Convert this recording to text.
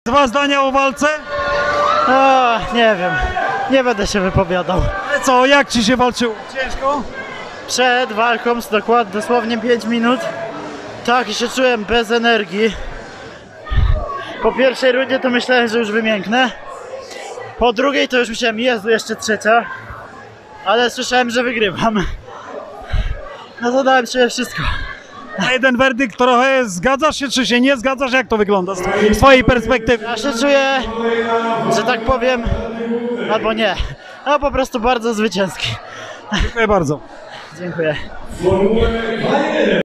Dwa zdania o walce? O, nie wiem, nie będę się wypowiadał. Ale co, jak ci się walczyło? Ciężko? Przed walką dosłownie 5 minut tak się czułem bez energii. Po pierwszej rundzie to myślałem, że już wymięknę. Po drugiej to już myślałem, Jezu, jeszcze trzecia. Ale słyszałem, że wygrywam. No to dałem sobie wszystko. Na jeden werdykt trochę zgadzasz się, czy się nie zgadzasz? Jak to wygląda z twojej perspektywy? Ja się czuję, że tak powiem, albo nie. No po prostu bardzo zwycięski. Dziękuję bardzo. Dziękuję.